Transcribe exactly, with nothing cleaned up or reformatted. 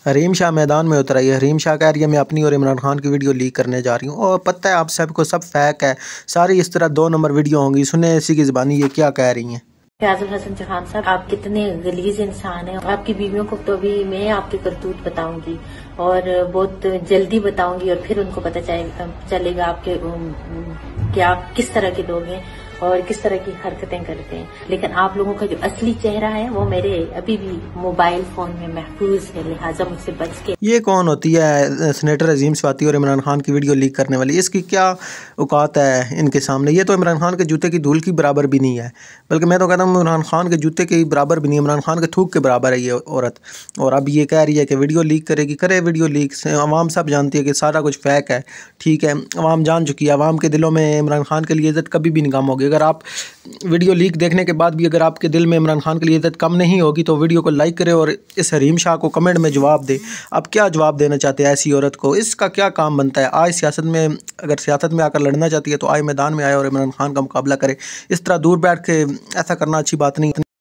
हरीम शाह मैदान में उतर आई है। हरीम शाह कह रही है मैं अपनी और इमरान खान की वीडियो लीक करने जा रही हूँ, और पता है आप सबको सब फेक है, सारी इस तरह दो नंबर वीडियो होंगी। सुने इसी की ज़बानी ये क्या कह रही हैं। फैजल हसन चौहान साहब, आप कितने गलीज इंसान हैं। आपकी बीवियों को तो भी मैं आपके करतूत बताऊंगी और बहुत जल्दी बताऊंगी, और फिर उनको पता चलेगा आपके कि आप किस तरह के लोग हैं और किस तरह की हरकतें करते हैं। लेकिन आप लोगों का जो असली चेहरा है वो मेरे अभी भी मोबाइल फोन में महफूज है, लिहाजा मुझसे बच के। ये कौन होती है सेनेटर अजीम स्वाति और इमरान खान की वीडियो लीक करने वाली? इसकी क्या औकात है इनके सामने? ये तो इमरान खान के जूते की धूल की बराबर भी नहीं है, बल्कि मैं तो कहता हूँ इमरान खान के जूते के बराबर भी नहीं, इमरान खान के थूक के बराबर है ये औरत। और अब ये कह रही है कि वीडियो लीक करेगी। करे वीडियो लीक से अवाम सब जानती है कि सारा कुछ फेक है, ठीक है, अवाम जान चुकी है। अवाम के दिलों में इमरान खान के लिए इज़्ज़त कभी भी नहीं कम होगी। अगर आप वीडियो लीक देखने के बाद भी अगर आपके दिल में इमरान खान के लिए इज़्ज़त कम नहीं होगी तो वीडियो को लाइक करें और इस हरीम शाह को कमेंट में जवाब दे। आप क्या जवाब देना चाहते हैं ऐसी औरत को? इसका क्या काम बनता है? आज सियासत में, अगर सियासत में आकर लड़ना चाहती है तो आए मैदान में आए और इमरान खान का मुकाबला करे। इस तरह दूर बैठ के ऐसा करना अच्छी बात नहीं।